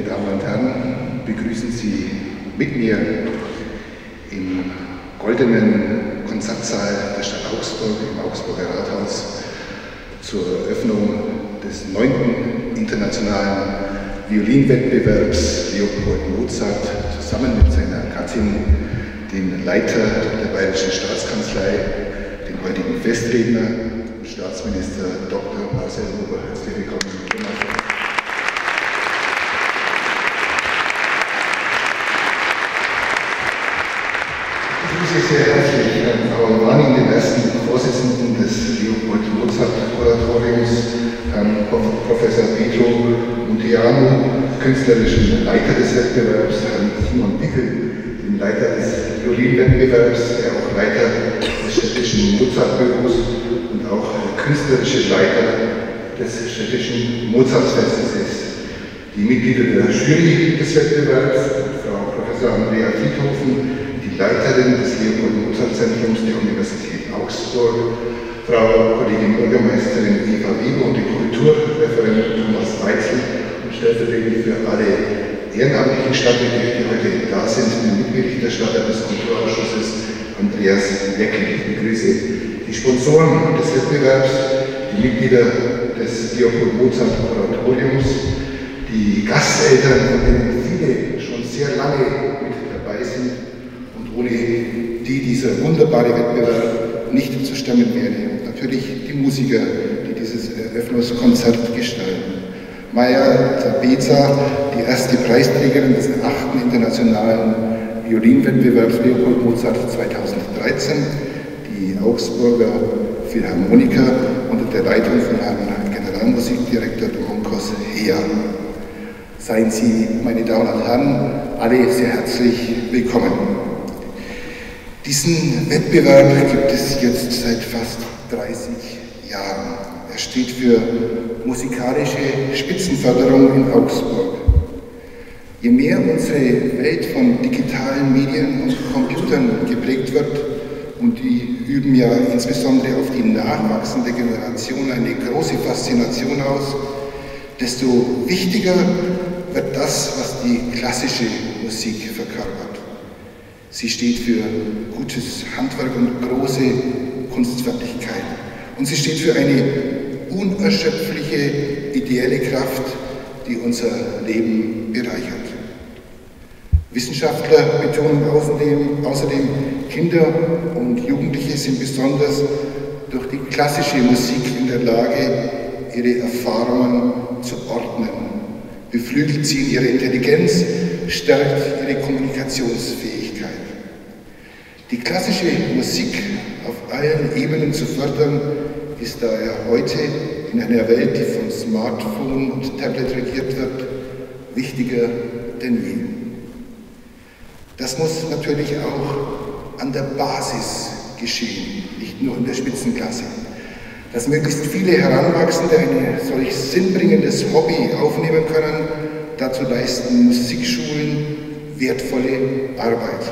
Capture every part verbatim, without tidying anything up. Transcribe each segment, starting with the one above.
meine Damen und Herren, begrüßen Sie mit mir im goldenen Konzertsaal der Stadt Augsburg, im Augsburger Rathaus, zur Eröffnung des neunten internationalen Violinwettbewerbs Leopold Mozart zusammen mit seiner Gattin, dem Leiter der Bayerischen Staatskanzlei, dem heutigen Festredner, Staatsminister Doktor Marcel Huber. Herzlich willkommen. Ich begrüße sehr herzlich Herrn Auermann, den ersten Vorsitzenden des Leopold Mozart Kuratoriums, Herrn Professor Pedro Munteanu, künstlerischen Leiter des Wettbewerbs, Herrn Simon Bickel, den Leiter des Violinwettbewerbs, der auch Leiter des städtischen Mozartbüros und auch künstlerische Leiter des städtischen Mozartfestes ist. Die Mitglieder der Jury des Wettbewerbs, Frau Professor Andrea Friedhofen, die Leiterin des Leopold-Mozart-Zentrums der Universität Augsburg, Frau Kollegin Bürgermeisterin Eva Weber und die Kulturreferent Thomas Weitzel und stellvertretend für alle ehrenamtlichen Stadtmitglieder, die heute da sind, den Mitberichterstatter des Kulturausschusses Andreas Jeckel. Ich begrüße die Sponsoren des Wettbewerbs, die Mitglieder des Leopold-Mozart-Kuratoriums, die Gasteltern, von denen viele schon sehr lange mit dabei sind, ohne die dieser wunderbare Wettbewerb nicht zu stemmen wäre. Und natürlich die Musiker, die dieses Eröffnungskonzert gestalten. Maya Zabeza, die erste Preisträgerin des achten internationalen Violinwettbewerbs Leopold Mozart zweitausenddreizehn, die Augsburger Philharmoniker unter der Leitung von Herrn Generalmusikdirektor Domongos Hea. Seien Sie, meine Damen und Herren, alle sehr herzlich willkommen. Diesen Wettbewerb gibt es jetzt seit fast dreißig Jahren. Er steht für musikalische Spitzenförderung in Augsburg. Je mehr unsere Welt von digitalen Medien und Computern geprägt wird, und die üben ja insbesondere auf die nachwachsende Generation eine große Faszination aus, desto wichtiger wird das, was die klassische Musik verkörpert. Sie steht für gutes Handwerk und große Kunstfertigkeit. Und sie steht für eine unerschöpfliche ideelle Kraft, die unser Leben bereichert. Wissenschaftler betonen außerdem, außerdem, Kinder und Jugendliche sind besonders durch die klassische Musik in der Lage, ihre Erfahrungen zu ordnen, beflügelt sie in ihrer Intelligenz, stärkt ihre Kommunikationsfähigkeit. Die klassische Musik auf allen Ebenen zu fördern, ist daher heute in einer Welt, die von Smartphone und Tablet regiert wird, wichtiger denn je. Das muss natürlich auch an der Basis geschehen, nicht nur in der Spitzenklasse. Dass möglichst viele Heranwachsende ein solch sinnbringendes Hobby aufnehmen können, dazu leisten Musikschulen wertvolle Arbeit.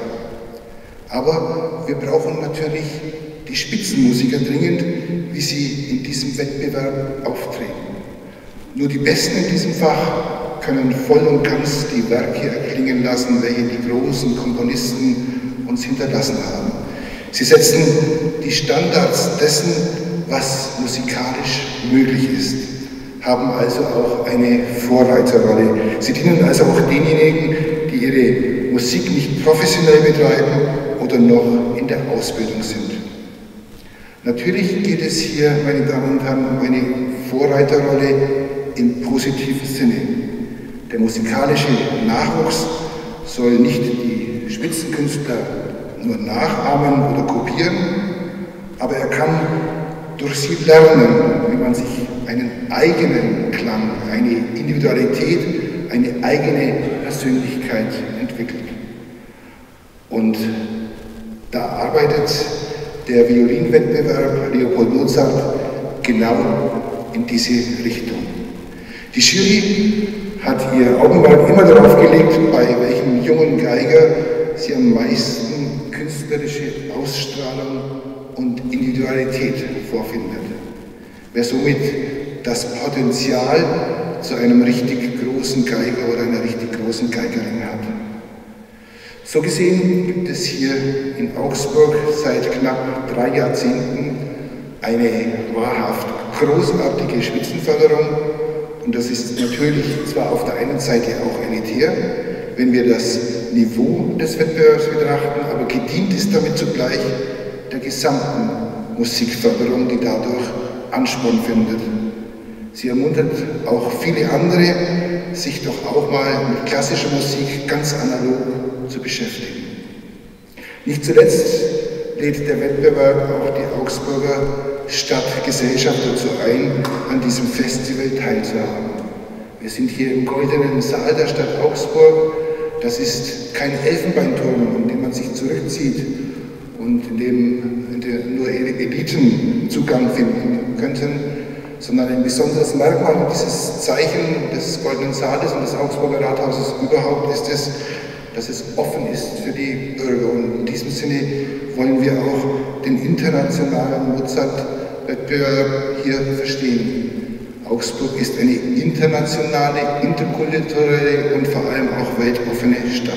Aber wir brauchen natürlich die Spitzenmusiker dringend, wie sie in diesem Wettbewerb auftreten. Nur die Besten in diesem Fach können voll und ganz die Werke erklingen lassen, welche die großen Komponisten uns hinterlassen haben. Sie setzen die Standards dessen, was musikalisch möglich ist, haben also auch eine Vorreiterrolle. Sie dienen also auch denjenigen, die ihre Musik nicht professionell betreiben oder noch in der Ausbildung sind. Natürlich geht es hier, meine Damen und Herren, um eine Vorreiterrolle im positiven Sinne. Der musikalische Nachwuchs soll nicht die Spitzenkünstler nur nachahmen oder kopieren, aber er kann durch sie lernen, wie man sich einen eigenen Klang, eine Individualität, eine eigene Persönlichkeit entwickelt. Und da arbeitet der Violinwettbewerb Leopold Mozart genau in diese Richtung. Die Jury hat ihr Augenmerk immer darauf gelegt, bei welchem jungen Geiger sie am meisten künstlerische Ausstrahlung und Individualität vorfindet. Wer somit das Potenzial zu einem richtig großen Geiger oder einer richtig großen Geigerin hat. So gesehen gibt es hier in Augsburg seit knapp drei Jahrzehnten eine wahrhaft großartige Spitzenförderung, und das ist natürlich zwar auf der einen Seite auch elitär, wenn wir das Niveau des Wettbewerbs betrachten, aber gedient ist damit zugleich der gesamten Musikförderung, die dadurch Ansporn findet. Sie ermuntert auch viele andere, sich doch auch mal mit klassischer Musik ganz analog zu beschäftigen. Nicht zuletzt lädt der Wettbewerb auch die Augsburger Stadtgesellschaft dazu ein, an diesem Festival teilzuhaben. Wir sind hier im goldenen Saal der Stadt Augsburg. Das ist kein Elfenbeinturm, in dem man sich zurückzieht und in dem, in dem nur Eliten Zugang finden könnten, sondern ein besonderes Merkmal und dieses Zeichen des Goldenen Saales und des Augsburger Rathauses überhaupt ist es, dass es offen ist für die Bürger. Und in diesem Sinne wollen wir auch den internationalen Mozart-Wettbewerb hier verstehen. Augsburg ist eine internationale, interkulturelle und vor allem auch weltoffene Stadt.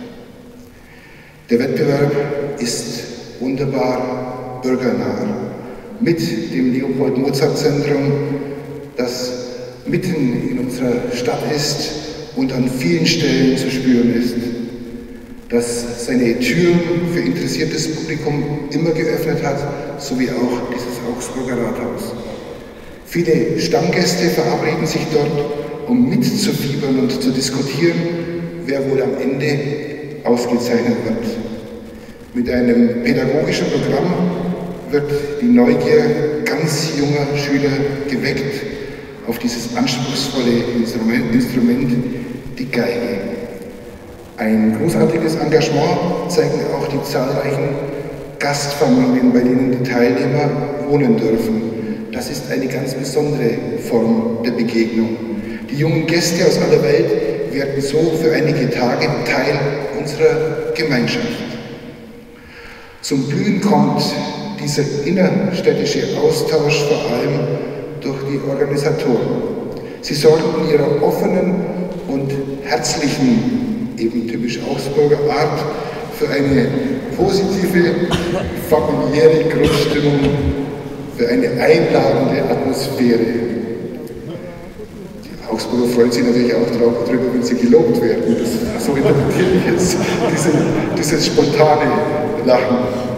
Der Wettbewerb ist wunderbar bürgernah. Mit dem Leopold-Mozart-Zentrum, das mitten in unserer Stadt ist und an vielen Stellen zu spüren ist, das seine Türen für interessiertes Publikum immer geöffnet hat, sowie auch dieses Augsburger Rathaus. Viele Stammgäste verabreden sich dort, um mitzufiebern und zu diskutieren, wer wohl am Ende ausgezeichnet wird. Mit einem pädagogischen Programm wird die Neugier ganz junger Schüler geweckt auf dieses anspruchsvolle Instrument, Instrument, die Geige. Ein großartiges Engagement zeigen auch die zahlreichen Gastfamilien, bei denen die Teilnehmer wohnen dürfen. Das ist eine ganz besondere Form der Begegnung. Die jungen Gäste aus aller Welt werden so für einige Tage Teil unserer Gemeinschaft. Zum Blühen kommt dieser innerstädtische Austausch vor allem durch die Organisatoren. Sie sorgen in ihrer offenen und herzlichen, eben typisch Augsburger Art für eine positive, familiäre Grundstimmung, für eine einladende Atmosphäre. Die Augsburger freuen sich natürlich auch darüber, wenn sie gelobt werden. Das, so interpretiere ich jetzt diese, dieses spontane Lachen.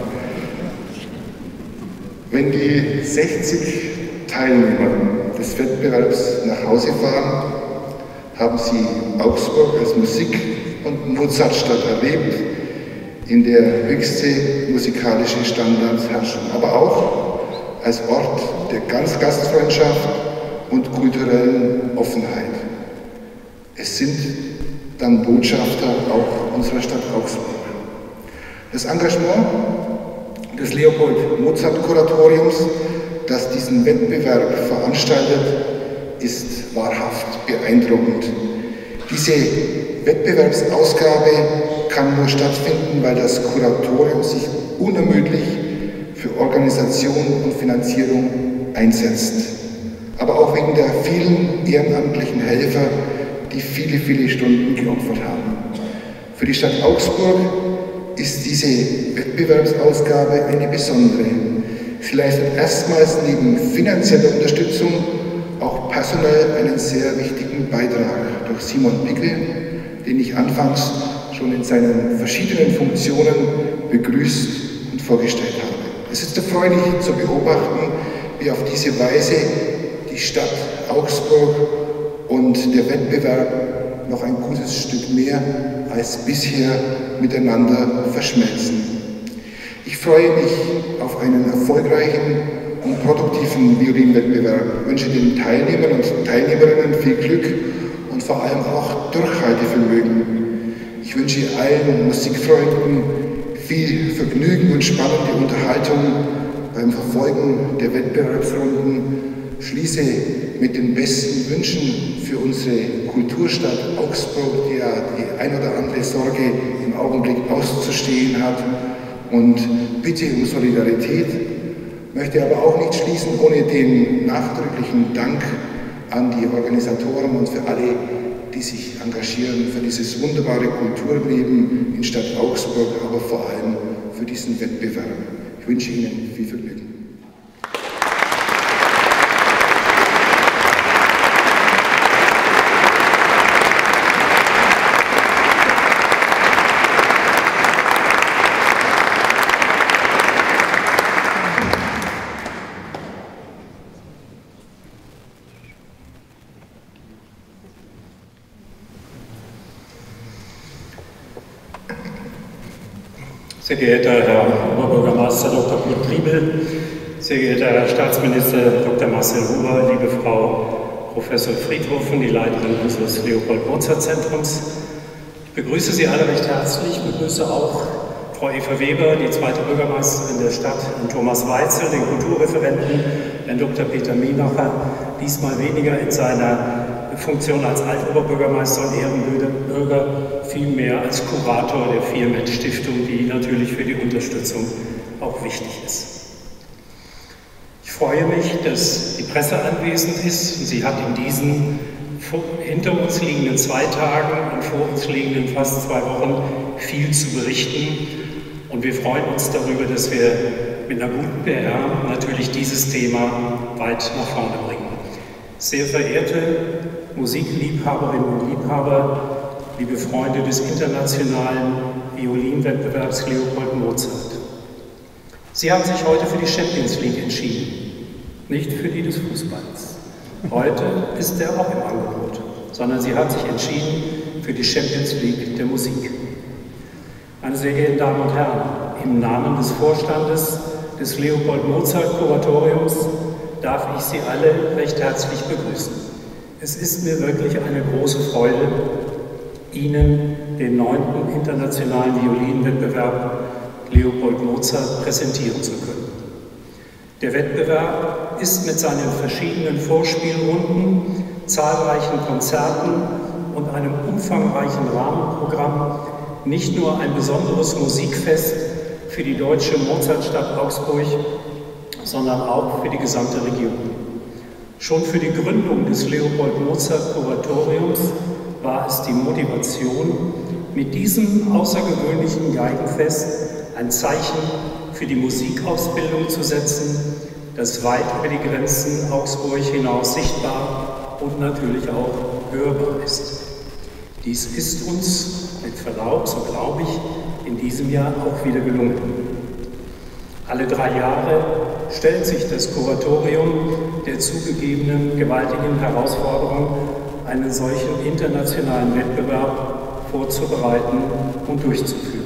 Wenn die sechzig Teilnehmer des Wettbewerbs nach Hause fahren, haben sie Augsburg als Musik- und Mozartstadt erlebt, in der höchste musikalische Standards herrschen, aber auch als Ort der ganz Gastfreundschaft und kulturellen Offenheit. Es sind dann Botschafter auch unserer Stadt Augsburg. Das Engagement des Leopold-Mozart-Kuratoriums, das diesen Wettbewerb veranstaltet, ist wahrhaft beeindruckend. Diese Wettbewerbsausgabe kann nur stattfinden, weil das Kuratorium sich unermüdlich für Organisation und Finanzierung einsetzt. Aber auch wegen der vielen ehrenamtlichen Helfer, die viele, viele Stunden geopfert haben. Für die Stadt Augsburg ist diese Wettbewerbsausgabe eine besondere. Sie leistet erstmals neben finanzieller Unterstützung auch personell einen sehr wichtigen Beitrag durch Simon Pickel, den ich anfangs schon in seinen verschiedenen Funktionen begrüßt und vorgestellt habe. Es ist erfreulich zu beobachten, wie auf diese Weise die Stadt Augsburg und der Wettbewerb noch ein gutes Stück mehr als bisher miteinander verschmelzen. Ich freue mich auf einen erfolgreichen und produktiven Violinwettbewerb, wünsche den Teilnehmern und Teilnehmerinnen viel Glück und vor allem auch Durchhaltevermögen. Ich wünsche allen Musikfreunden viel Vergnügen und spannende Unterhaltung beim Verfolgen der Wettbewerbsrunden. Schließe mit den besten Wünschen für unsere Kulturstadt Augsburg, die ja die ein oder andere Sorge im Augenblick auszustehen hat, und bitte um Solidarität, möchte aber auch nicht schließen ohne den nachdrücklichen Dank an die Organisatoren und für alle, die sich engagieren für dieses wunderbare Kulturleben in Stadt Augsburg, aber vor allem für diesen Wettbewerb. Ich wünsche Ihnen viel Vergnügen. Sehr geehrter Herr Oberbürgermeister Doktor Kurt Griebel, sehr geehrter Herr Staatsminister Doktor Marcel Huber, liebe Frau Professor Friedhofen, die Leiterin unseres Leopold-Mozart-Zentrums. Ich begrüße Sie alle recht herzlich, ich begrüße auch Frau Eva Weber, die zweite Bürgermeisterin der Stadt, Herrn Thomas Weitzel, den Kulturreferenten, Herrn Doktor Peter Miemacher, diesmal weniger in seiner Funktion als Altoberbürgermeister und Ehrenbürger, vielmehr als Kurator der Viermet-Stiftung, die natürlich für die Unterstützung auch wichtig ist. Ich freue mich, dass die Presse anwesend ist und sie hat in diesen hinter uns liegenden zwei Tagen und vor uns liegenden fast zwei Wochen viel zu berichten und wir freuen uns darüber, dass wir mit einer guten P R natürlich dieses Thema weit nach vorne bringen. Sehr verehrte Musikliebhaberinnen und Liebhaber, liebe Freunde des internationalen Violinwettbewerbs Leopold Mozart. Sie haben sich heute für die Champions League entschieden, nicht für die des Fußballs. Heute ist der auch im Angebot, sondern sie haben sich entschieden für die Champions League der Musik. Meine sehr geehrten Damen und Herren, im Namen des Vorstandes des Leopold Mozart Kuratoriums darf ich Sie alle recht herzlich begrüßen. Es ist mir wirklich eine große Freude, Ihnen den neunten internationalen Violinwettbewerb Leopold Mozart präsentieren zu können. Der Wettbewerb ist mit seinen verschiedenen Vorspielrunden, zahlreichen Konzerten und einem umfangreichen Rahmenprogramm nicht nur ein besonderes Musikfest für die deutsche Mozartstadt Augsburg, sondern auch für die gesamte Region. Schon für die Gründung des Leopold Mozart Kuratoriums war es die Motivation, mit diesem außergewöhnlichen Geigenfest ein Zeichen für die Musikausbildung zu setzen, das weit über die Grenzen Augsburg hinaus sichtbar und natürlich auch hörbar ist. Dies ist uns mit Verlaub, so glaube ich, in diesem Jahr auch wieder gelungen. Alle drei Jahre stellt sich das Kuratorium der zugegebenen gewaltigen Herausforderung, einen solchen internationalen Wettbewerb vorzubereiten und durchzuführen.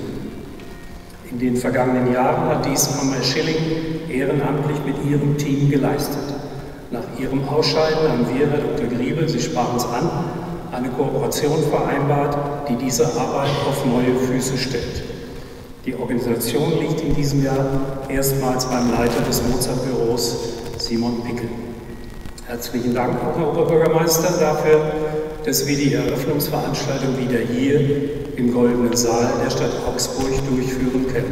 In den vergangenen Jahren hat dies Mama Schilling ehrenamtlich mit ihrem Team geleistet. Nach ihrem Ausscheiden haben wir, Herr Doktor Griebel, Sie sprachen es an, eine Kooperation vereinbart, die diese Arbeit auf neue Füße stellt. Die Organisation liegt in diesem Jahr erstmals beim Leiter des Mozart-Büros, Simon Pickel. Herzlichen Dank, Herr Oberbürgermeister, dafür, dass wir die Eröffnungsveranstaltung wieder hier im Goldenen Saal der Stadt Augsburg durchführen können.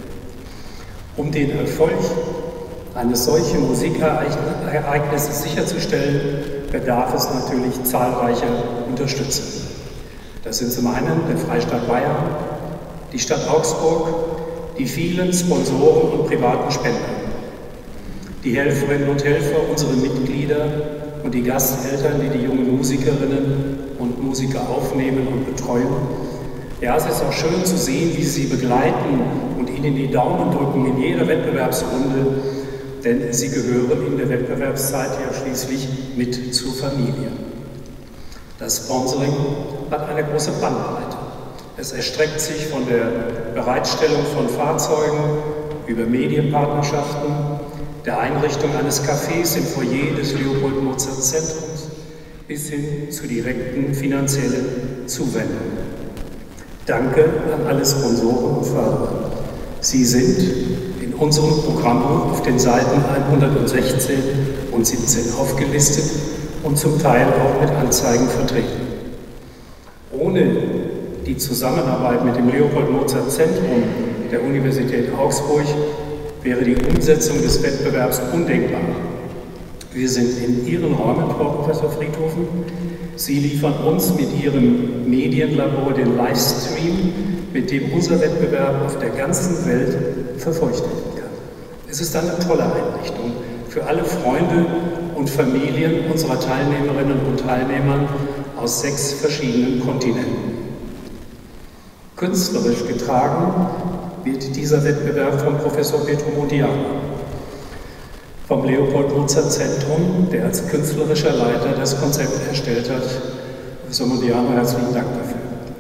Um den Erfolg eines solchen Musikereignisses sicherzustellen, bedarf es natürlich zahlreicher Unterstützer. Das sind zum einen der Freistaat Bayern, die Stadt Augsburg, die vielen Sponsoren und privaten Spender, die Helferinnen und Helfer, unsere Mitglieder und die Gasteltern, die die jungen Musikerinnen und Musiker aufnehmen und betreuen. Ja, es ist auch schön zu sehen, wie sie begleiten und ihnen die Daumen drücken in jeder Wettbewerbsrunde, denn sie gehören in der Wettbewerbszeit ja schließlich mit zur Familie. Das Sponsoring hat eine große Bandbreite. Es erstreckt sich von der Bereitstellung von Fahrzeugen über Medienpartnerschaften, der Einrichtung eines Cafés im Foyer des Leopold-Mozart-Zentrums bis hin zu direkten finanziellen Zuwendungen. Danke an alle Sponsoren und Förderer. Sie sind in unserem Programmbuch auf den Seiten hundertsechzehn und siebzehn aufgelistet und zum Teil auch mit Anzeigen vertreten. Ohne die Zusammenarbeit mit dem Leopold-Mozart-Zentrum der Universität Augsburg wäre die Umsetzung des Wettbewerbs undenkbar. Wir sind in Ihren Räumen, Frau Professor Friedhofen. Sie liefern uns mit Ihrem Medienlabor den Livestream, mit dem unser Wettbewerb auf der ganzen Welt verfolgt werden kann. Es ist eine tolle Einrichtung für alle Freunde und Familien unserer Teilnehmerinnen und Teilnehmer aus sechs verschiedenen Kontinenten. Künstlerisch getragen wird dieser Wettbewerb von Professor Pietro Modiano vom Leopold-Mozart-Zentrum, der als künstlerischer Leiter das Konzept erstellt hat. Professor Modiano, herzlichen Dank dafür.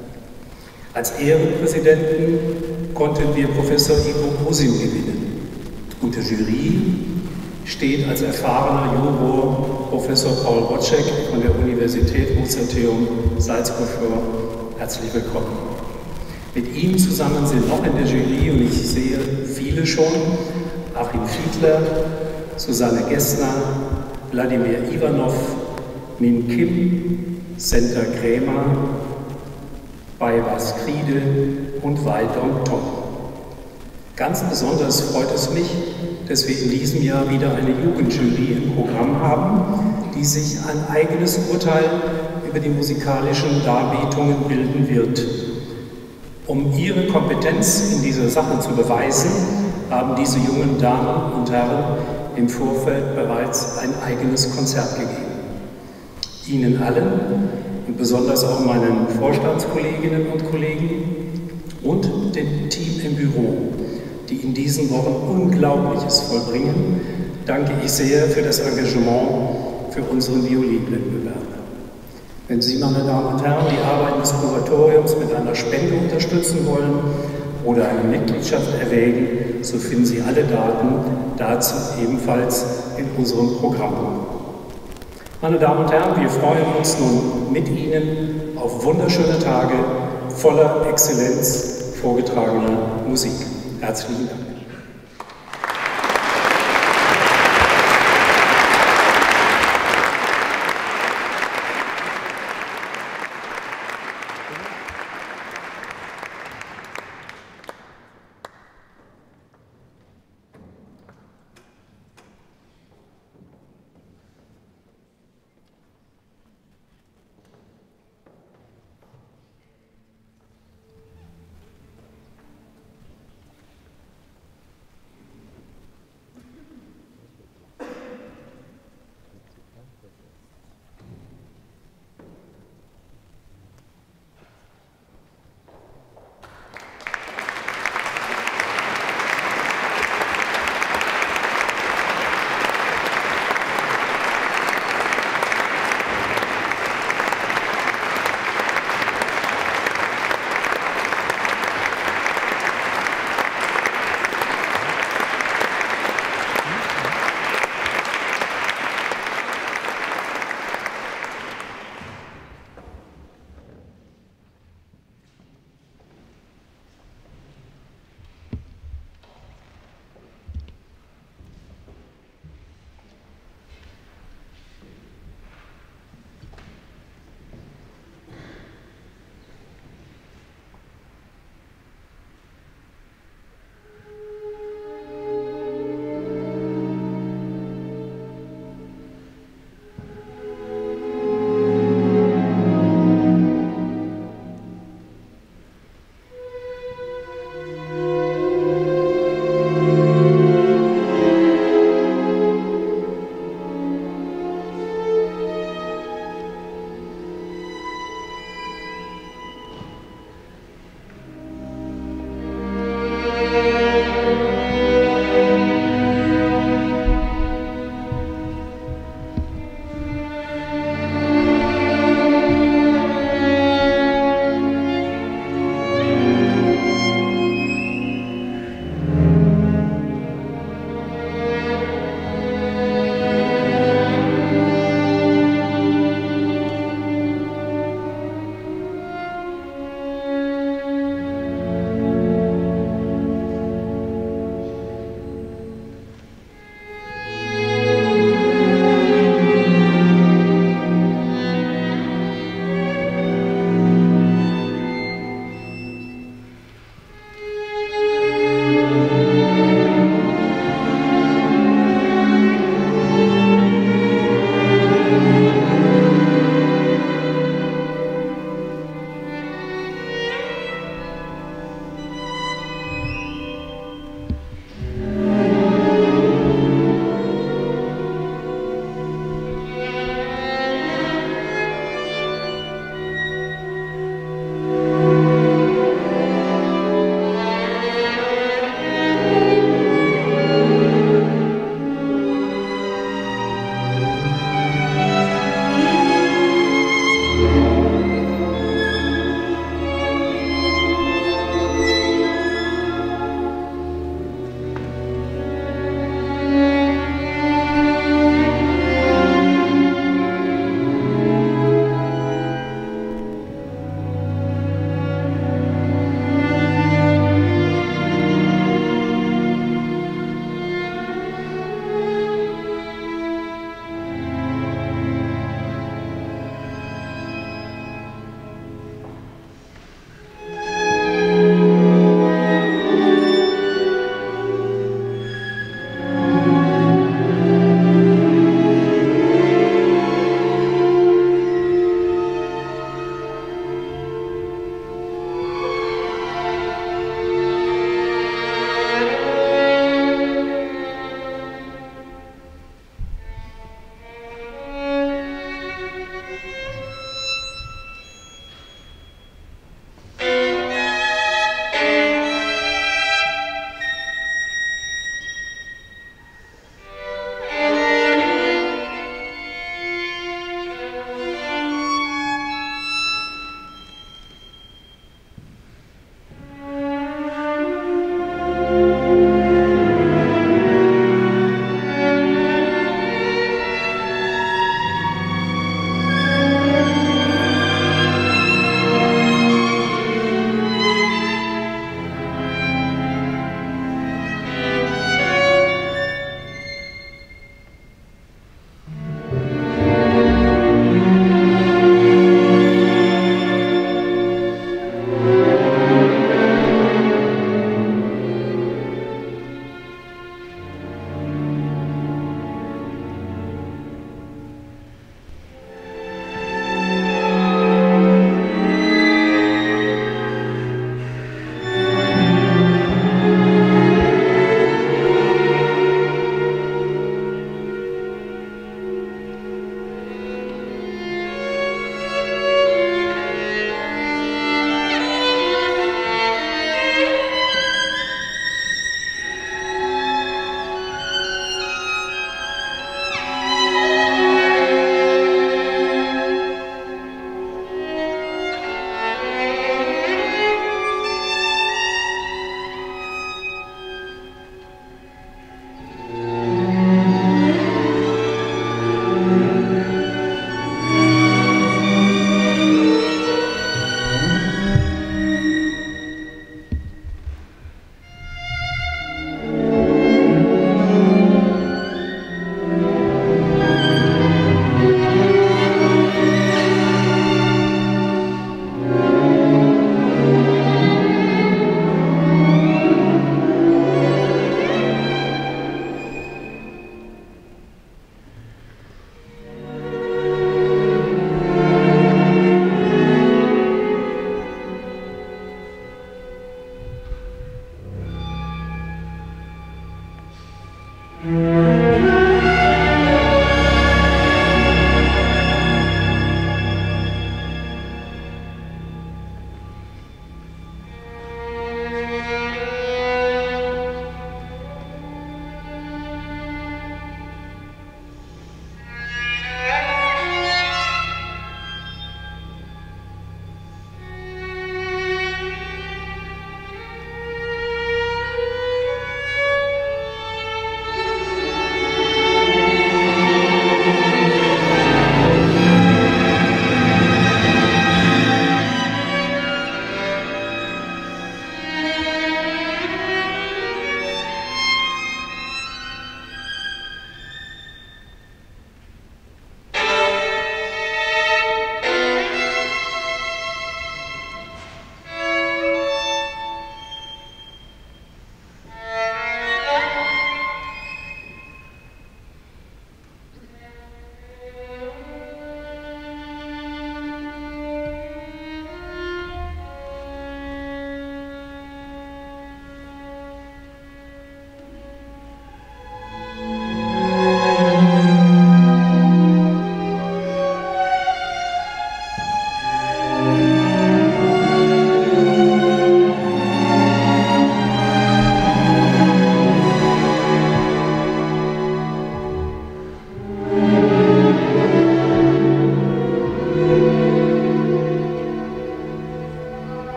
Als Ehrenpräsidenten konnten wir Professor Ivo Prosim gewinnen. Und der Jury steht als erfahrener Juror Professor Paul Wojcik von der Universität Mozarteum Salzburg vor. Herzlich willkommen. Mit ihm zusammen sind noch in der Jury, und ich sehe viele schon, Achim Fiedler, Susanne Gessner, Wladimir Ivanov, Min Kim, Senta Krämer, Baibas Kriede und Wei Dong Tong. Ganz besonders freut es mich, dass wir in diesem Jahr wieder eine Jugendjury im Programm haben, die sich ein eigenes Urteil über die musikalischen Darbietungen bilden wird. Um ihre Kompetenz in dieser Sache zu beweisen, haben diese jungen Damen und Herren im Vorfeld bereits ein eigenes Konzert gegeben. Ihnen allen und besonders auch meinen Vorstandskolleginnen und Kollegen und dem Team im Büro, die in diesen Wochen Unglaubliches vollbringen, danke ich sehr für das Engagement für unseren Violinwettbewerb. Wenn Sie, meine Damen und Herren, die Arbeit des Kuratoriums mit einer Spende unterstützen wollen oder eine Mitgliedschaft erwägen, so finden Sie alle Daten dazu ebenfalls in unserem Programm. Meine Damen und Herren, wir freuen uns nun mit Ihnen auf wunderschöne Tage voller Exzellenz vorgetragener Musik. Herzlichen Dank.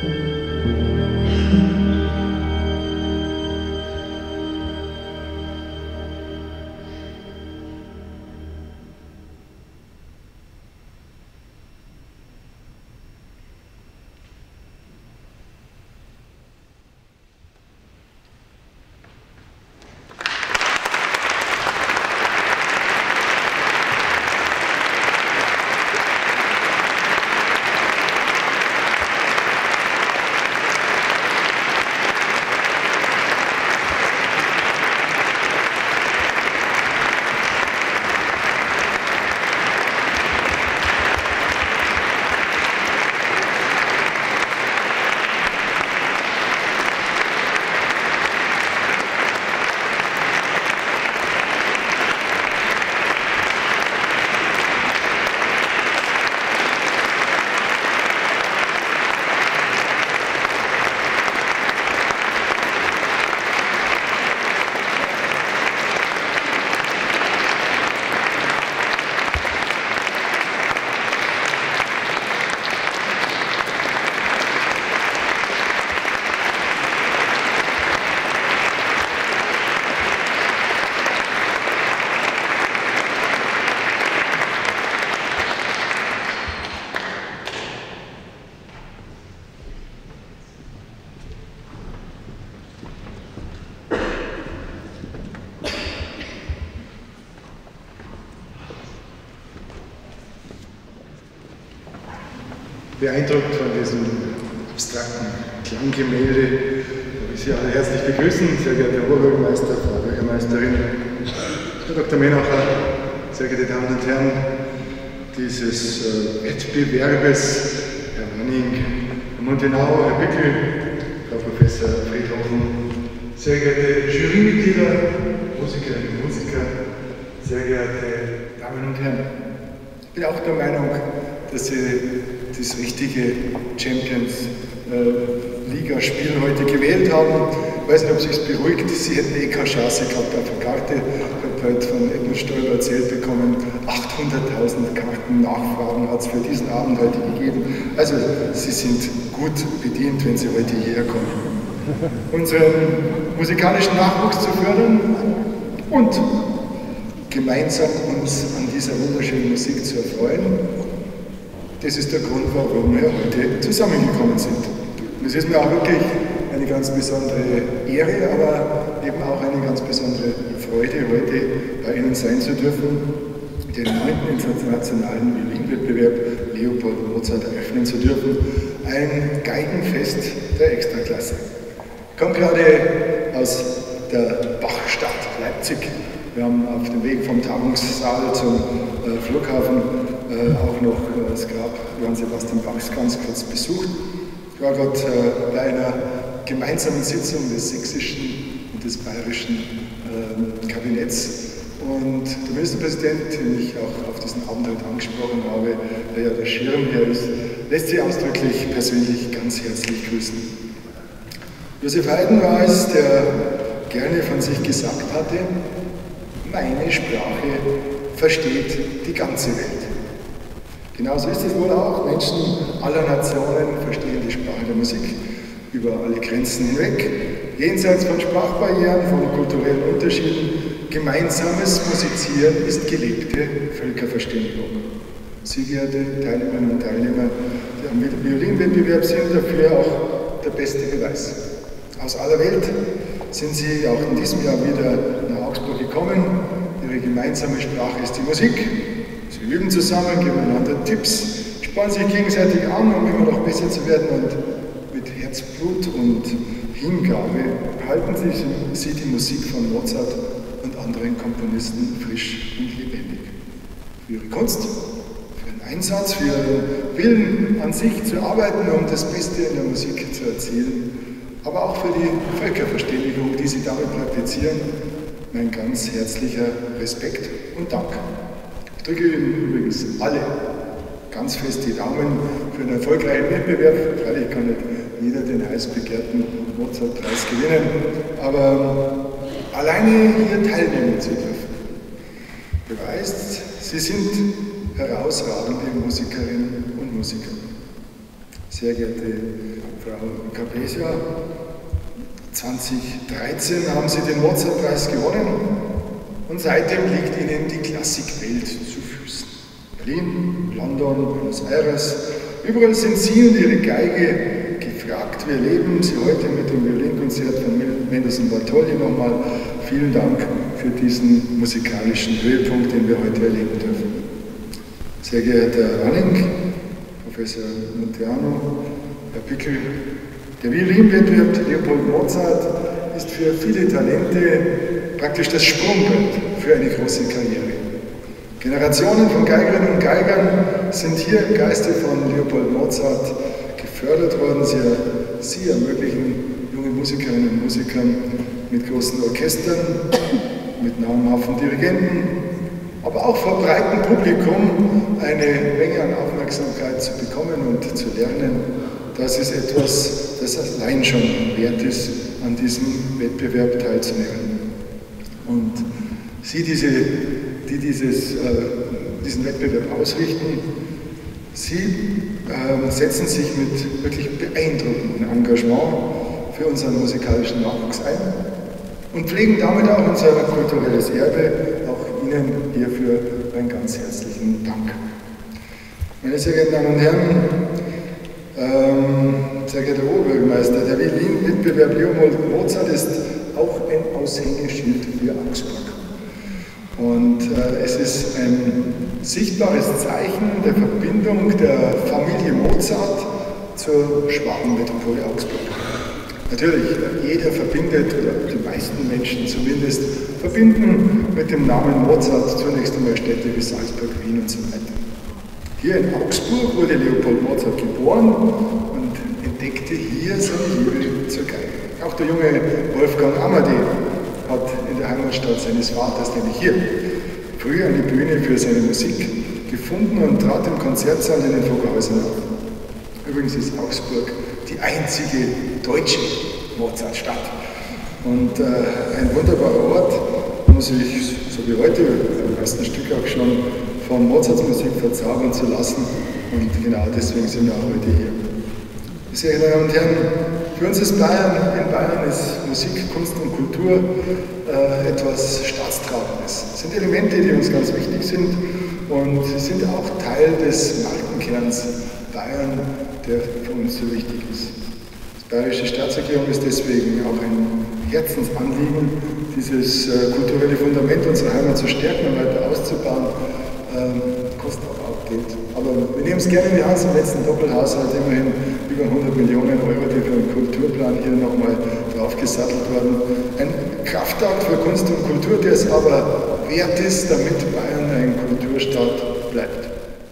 Beeindruckt von diesem abstrakten Klanggemälde darf ich Sie alle herzlich begrüßen, sehr geehrter Herr Oberbürgermeister, Frau Bürgermeisterin, Herr Doktor Menacher, sehr geehrte Damen und Herren dieses äh, Wettbewerbes, Herr Wanning, Herr Montenau, Herr Bickel, Frau Professor Friedhofen, sehr geehrte Jurymitglieder, Musikerinnen und Musiker, sehr geehrte Damen und Herren. Ich bin auch der Meinung, dass Sie das richtige Champions-Liga-Spiel äh, heute gewählt haben. Ich weiß nicht, ob es sich beruhigt, Sie hätten eh keine Chance gehabt auf eine Karte. Ich habe heute von Edmund Stoiber erzählt bekommen, achthunderttausend Karten Nachfragen hat es für diesen Abend heute gegeben. Also Sie sind gut bedient, wenn Sie heute hierher kommen. Unseren musikalischen Nachwuchs zu fördern und gemeinsam uns an dieser wunderschönen Musik zu erfreuen. Das ist der Grund, warum wir heute zusammengekommen sind. Und es ist mir auch wirklich eine ganz besondere Ehre, aber eben auch eine ganz besondere Freude, heute bei Ihnen sein zu dürfen, den neunten internationalen Violinwettbewerb Leopold Mozart eröffnen zu dürfen. Ein Geigenfest der Extraklasse. Ich komme gerade aus der Bachstadt Leipzig. Wir haben auf dem Weg vom Tagungssaal zum äh, Flughafen äh, auch noch äh, das Grab Johann Sebastian Bachs ganz kurz besucht. Ich war gerade äh, bei einer gemeinsamen Sitzung des sächsischen und des bayerischen äh, Kabinetts. Und der Ministerpräsident, den ich auch auf diesen Abend heute angesprochen habe, der ja der Schirmherr ist, lässt Sie ausdrücklich persönlich ganz herzlich grüßen. Josef Haydn war es, der gerne von sich gesagt hatte, meine Sprache versteht die ganze Welt. Genauso ist es wohl auch. Menschen aller Nationen verstehen die Sprache der Musik über alle Grenzen hinweg. Jenseits von Sprachbarrieren, von kulturellen Unterschieden, gemeinsames Musizieren ist gelebte Völkerverständigung. Sie, geehrte Teilnehmerinnen und Teilnehmer am Violinwettbewerb, sind dafür auch der beste Beweis. Aus aller Welt sind Sie auch in diesem Jahr wieder nach Augsburg gekommen. Ihre gemeinsame Sprache ist die Musik. Sie üben zusammen, geben einander Tipps, spannen sich gegenseitig an, um immer noch besser zu werden. Und mit Herzblut und Hingabe halten Sie, Sie die Musik von Mozart und anderen Komponisten frisch und lebendig. Für Ihre Kunst, für Ihren Einsatz, für Ihren Willen an sich zu arbeiten, um das Beste in der Musik zu erzielen, aber auch für die Völkerverständigung, die Sie damit praktizieren, mein ganz herzlicher Respekt und Dank. Ich drücke Ihnen übrigens alle ganz fest die Daumen für einen erfolgreichen Wettbewerb. Freilich kann nicht jeder den heiß begehrten Mozart-Preis gewinnen, aber alleine hier teilnehmen zu dürfen, beweist, Sie sind herausragende Musikerinnen und Musiker. Sehr geehrte Frau Capesa, zweitausenddreizehn haben Sie den Mozartpreis gewonnen und seitdem liegt Ihnen die Klassikwelt zu Füßen. Berlin, London, Buenos Aires, überall sind Sie und Ihre Geige gefragt. Wir erleben Sie heute mit dem Violinkonzert von Mendelssohn Bartholdy nochmal. Vielen Dank für diesen musikalischen Höhepunkt, den wir heute erleben dürfen. Sehr geehrter Herr Ranning, Professor Monteano, Herr Pickel, der Violinwettbewerb Leopold Mozart ist für viele Talente praktisch das Sprungbrett für eine große Karriere. Generationen von Geigerinnen und Geigern sind hier im Geiste von Leopold Mozart gefördert worden. Sie, sie ermöglichen junge Musikerinnen und Musikern mit großen Orchestern, mit namhaften Dirigenten, aber auch vor breitem Publikum eine Menge an Aufmerksamkeit zu bekommen und zu lernen. Das ist etwas, das allein schon wert ist, an diesem Wettbewerb teilzunehmen. Und Sie, diese, die dieses, äh, diesen Wettbewerb ausrichten, Sie äh, setzen sich mit wirklich beeindruckendem Engagement für unseren musikalischen Nachwuchs ein und pflegen damit auch unser kulturelles Erbe. Auch Ihnen hierfür einen ganz herzlichen Dank. Meine sehr geehrten Damen und Herren, ähm, sehr geehrter Oberbürgermeister, der Violinwettbewerb Leopold Mozart ist auch ein Aushängeschild für Augsburg. Und äh, es ist ein sichtbares Zeichen der Verbindung der Familie Mozart zur Schwabenmetropole Augsburg. Natürlich, jeder verbindet, oder die meisten Menschen zumindest, verbinden mit dem Namen Mozart zunächst einmal Städte wie Salzburg, Wien und so weiter. Hier in Augsburg wurde Leopold Mozart geboren und entdeckte hier seine Liebe zur Geige. Auch der junge Wolfgang Amadé hat in der Heimatstadt seines Vaters, nämlich hier, früher eine Bühne für seine Musik gefunden und trat im Konzertsaal in den Vogelhäusern auf. Übrigens ist Augsburg die einzige deutsche Mozartstadt und äh, ein wunderbarer Ort, um sich, so wie heute beim ersten Stück auch schon, von Mozarts Musik verzaubern zu lassen, und genau deswegen sind wir auch heute hier. Sehr geehrte Damen und Herren, für uns ist Bayern, in Bayern ist Musik, Kunst und Kultur äh, etwas Staatstragendes. Es sind Elemente, die uns ganz wichtig sind, und sie sind auch Teil des Markenkerns Bayern, der für uns so wichtig ist. Die Bayerische Staatsregierung ist deswegen auch ein Herzensanliegen, dieses äh, kulturelle Fundament unserer Heimat zu stärken und weiter auszubauen. Ähm, kostet aber auch Geld. Aber wir nehmen es gerne in die Hand, im letzten Doppelhaushalt immerhin über hundert Millionen Euro, die für den Kulturplan hier nochmal draufgesattelt wurden. Ein Kraftakt für Kunst und Kultur, der es aber wert ist, damit Bayern ein Kulturstaat bleibt.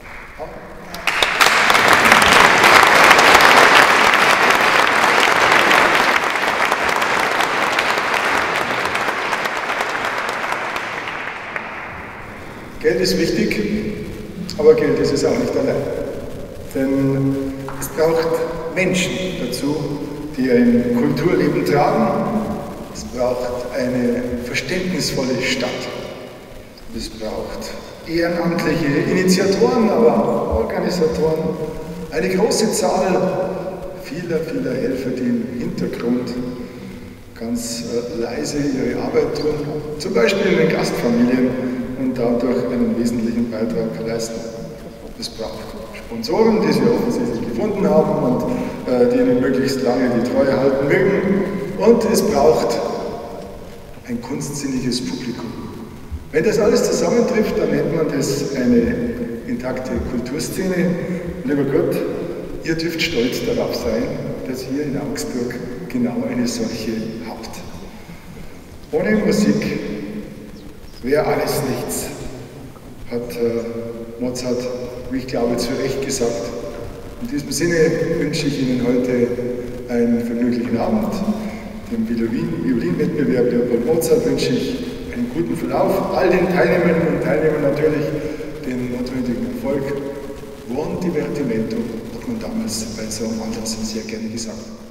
Geld ist wichtig, aber Geld ist es auch nicht allein. Denn es braucht Menschen dazu, die ein Kulturleben tragen. Es braucht eine verständnisvolle Stadt. Es braucht ehrenamtliche Initiatoren, aber auch Organisatoren. Eine große Zahl vieler, vieler Helfer, die im Hintergrund ganz äh, leise ihre Arbeit tun, zum Beispiel in den Gastfamilien, und dadurch einen wesentlichen Beitrag leisten. Es braucht Sponsoren, die sie offensichtlich gefunden haben und äh, die ihnen möglichst lange die Treue halten mögen. Und es braucht ein kunstsinniges Publikum. Wenn das alles zusammentrifft, dann nennt man das eine intakte Kulturszene. Lieber Gott, ihr dürft stolz darauf sein, dass ihr in Augsburg genau eine solche habt. Ohne Musik wäre alles nichts, hat äh, Mozart, wie ich glaube, zu Recht gesagt. In diesem Sinne wünsche ich Ihnen heute einen vergnüglichen Abend. Dem Violinwettbewerb Leopold Mozart wünsche ich einen guten Verlauf. All den Teilnehmerinnen und Teilnehmern natürlich den notwendigen Erfolg. Buon divertimento, hat man damals bei so einem Anlass sehr gerne gesagt.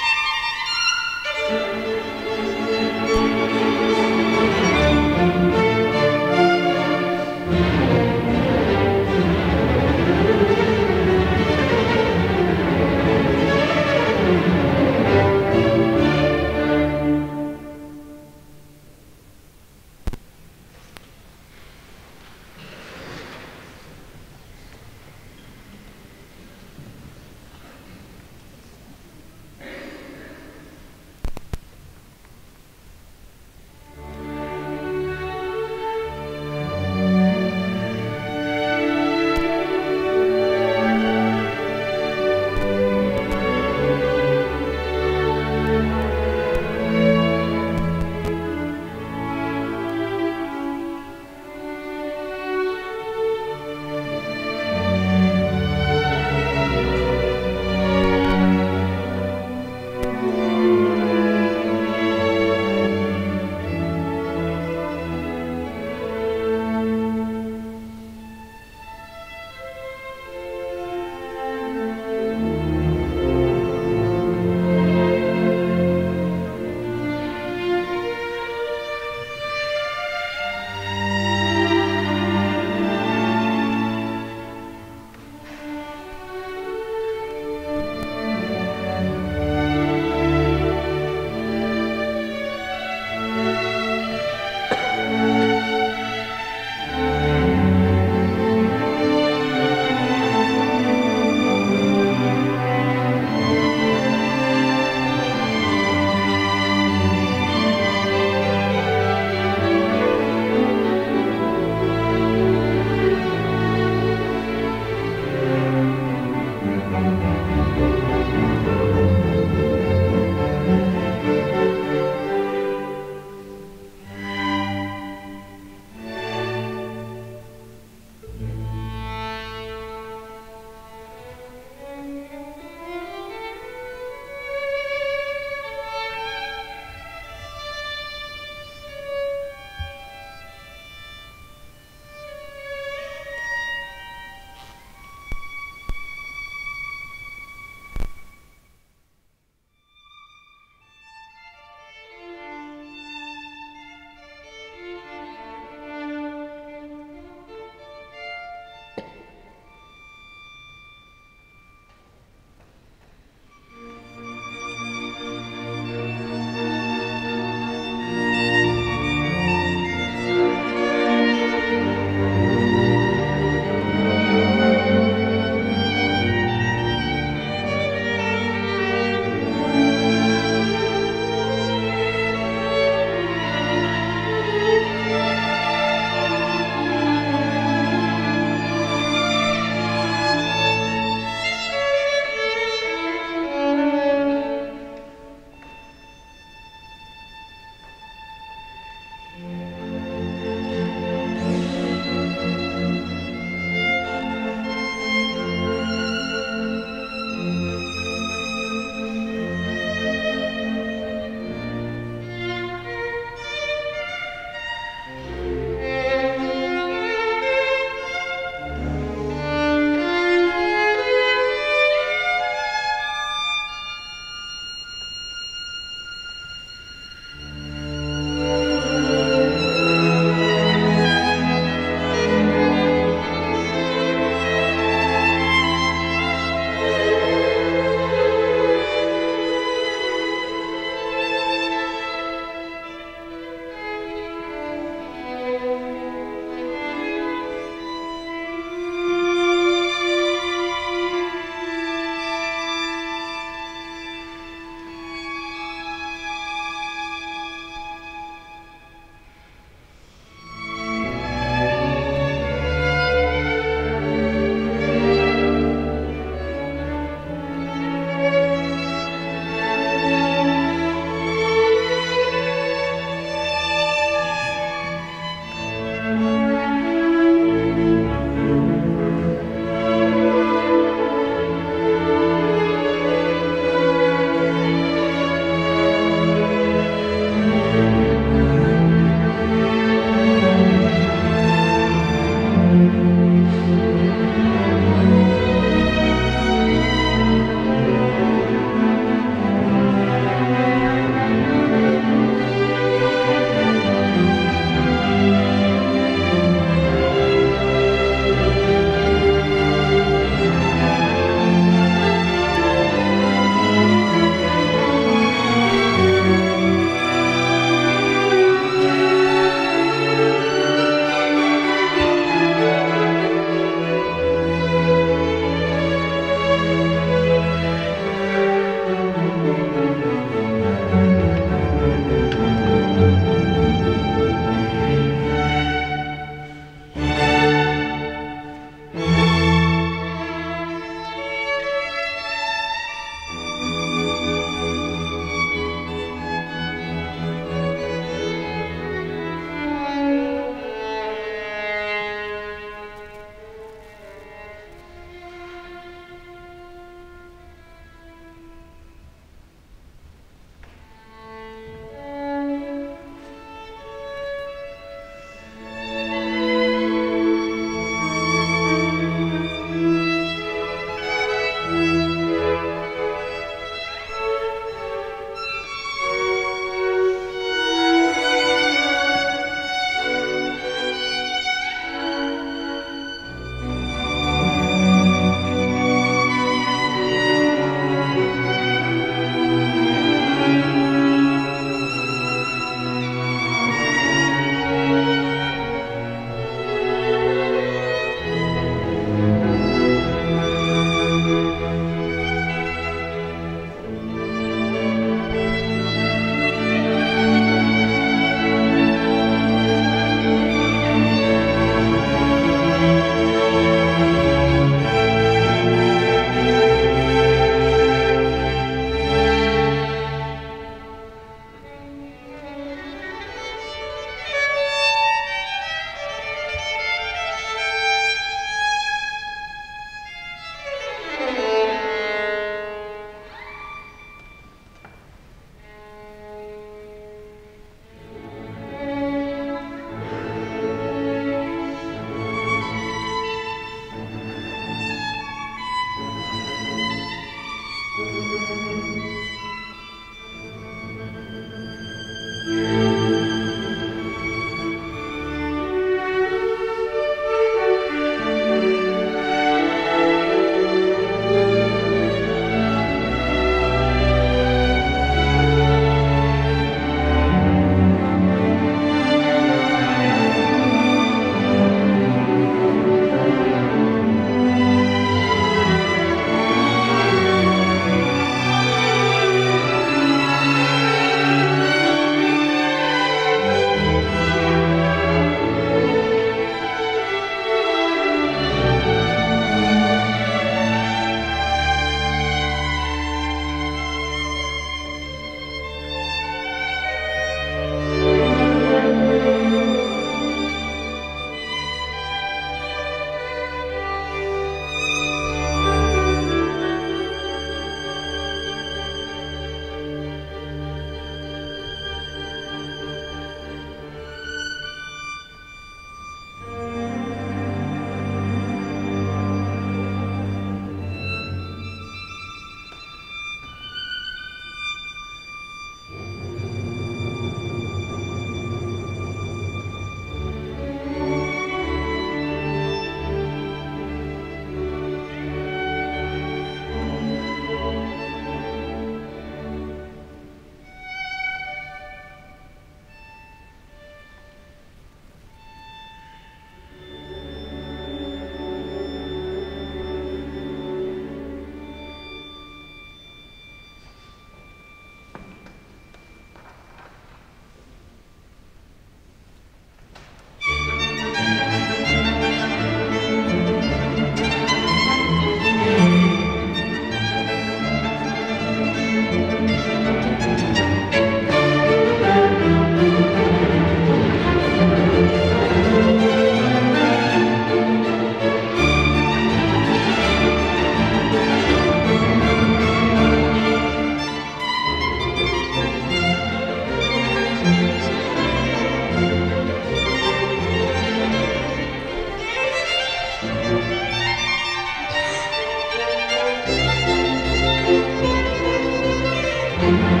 Thank you.